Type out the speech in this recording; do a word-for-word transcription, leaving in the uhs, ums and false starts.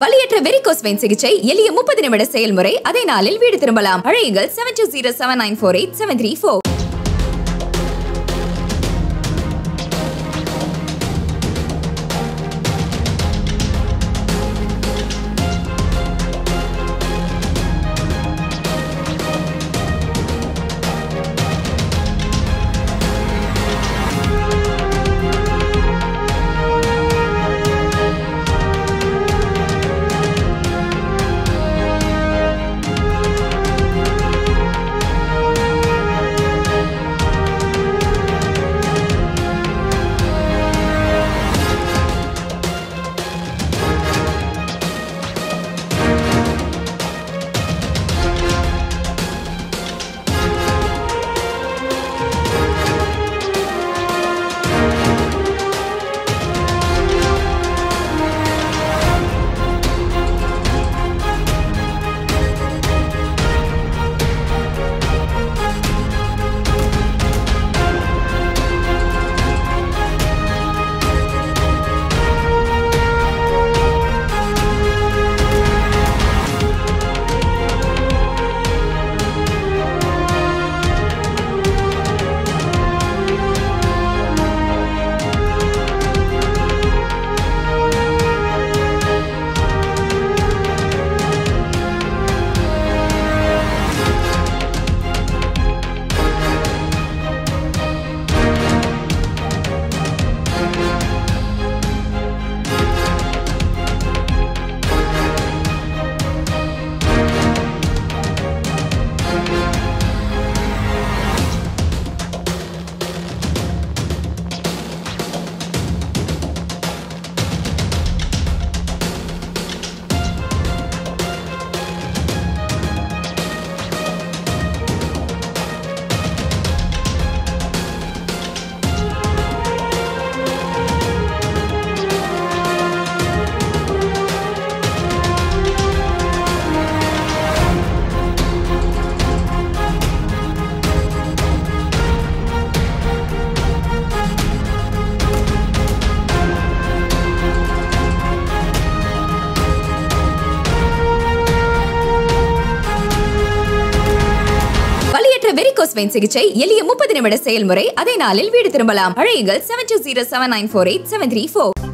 வலியற்ற varicose vein சிகிச்சை எளிய முப்பது நிமிட செயல்முறை, அதே நாளில் வீடு திரும்பலாம். அழையுங்கள் seven two zero seven nine four eight seven three four. Varicose vein சிகிச்சை எளிய முப்பது நிமிட செயல்முறை, அதே நாளில் வீடு திரும்பலாம். அழையுங்கள் seven two zero seven nine four eight seven three four.